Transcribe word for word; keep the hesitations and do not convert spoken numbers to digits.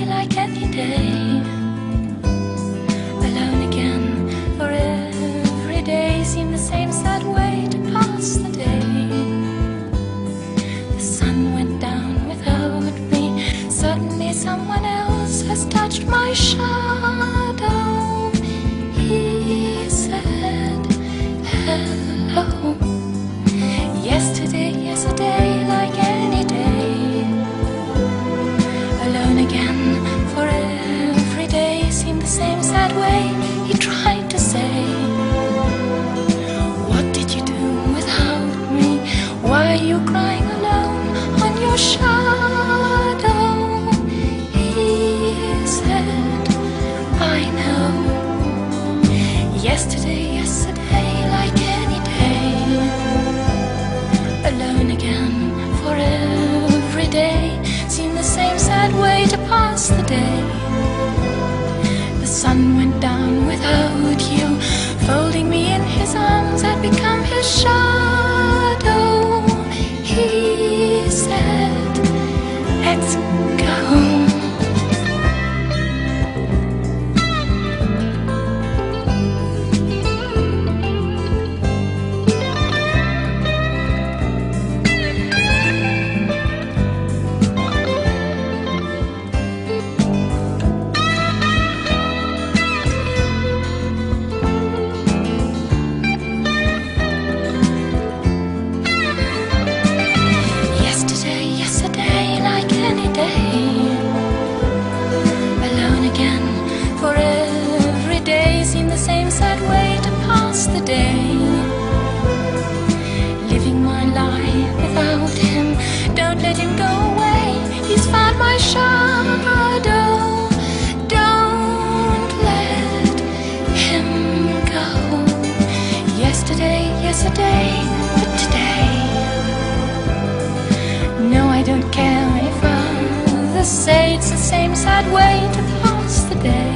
like any day. Alone again, for every day seemed the same sad way to pass the day. The sun went down without me. Suddenly someone else has touched my shadow. He said hello. Yesterday, yesterday, like any day. Alone again, for every day seemed the same sad way. He tried to say, what did you do without me? Why are you crying alone on your shadow? He said, I know. Yesterday, yesterday, like any day. Alone again, for every day seemed the same sad way to pass the day. The sun went down without you. Folding me in his arms, I'd become his shadow. He said, let's go. Same sad way to pass the day. Living my life without him. Don't let him go away. He's found my shadow. Don't let him go. Yesterday, yesterday, but today. No, I don't care if others say it's the same sad way to pass the day.